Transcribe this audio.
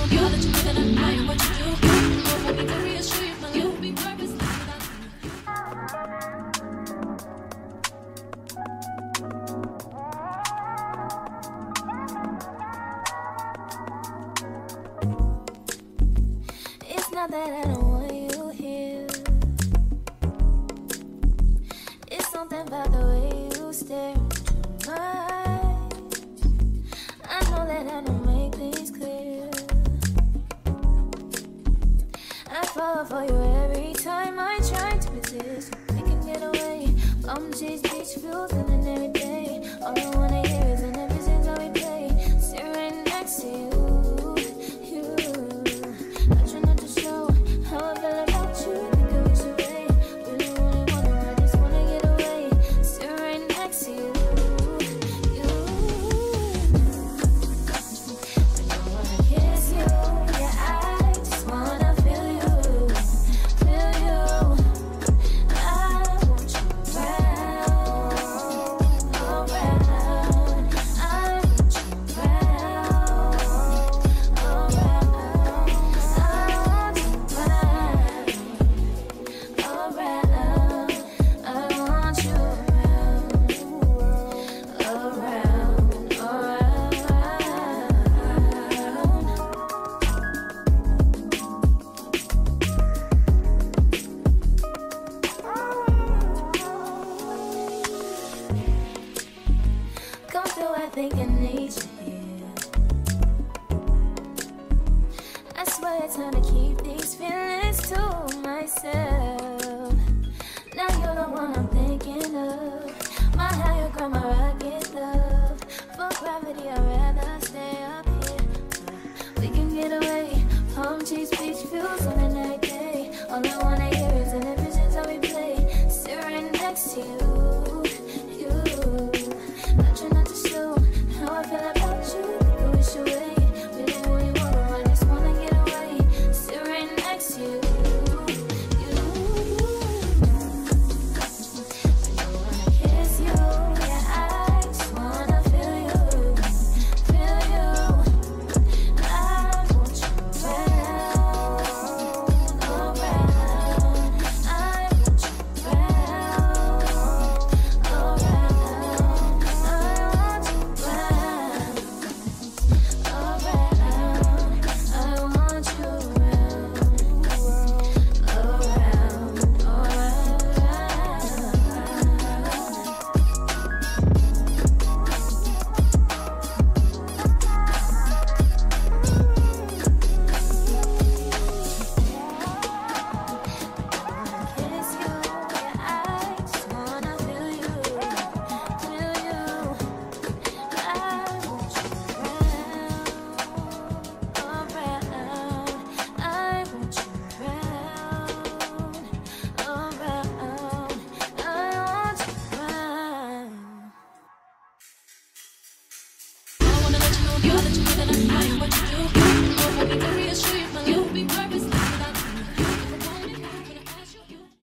you. That you couldn't admire what you do. You want me to reassure you, but you'll be purposeless without It's not that I don't want you here. It's something about the way you stare into my eyes. I know that I don't make things clear. I fall for you every time I try to resist. We can get away from these beach views and then every day. All I wanna hear is an every single time we play. Sit right next to you. I try not to show how I feel about you. Think I wish away. Really wanna, I just wanna get away. Sit right next to you. I don't wanna kiss you. Yeah, I just wanna feel you. Feel you. I want you around. Around. I want you around. Around. I want you around. Around. I want you around. Come through, I think I need you here. I swear it's time to keep these feelings to myself. Now you're the one I'm thinking of. My higher ground, my rock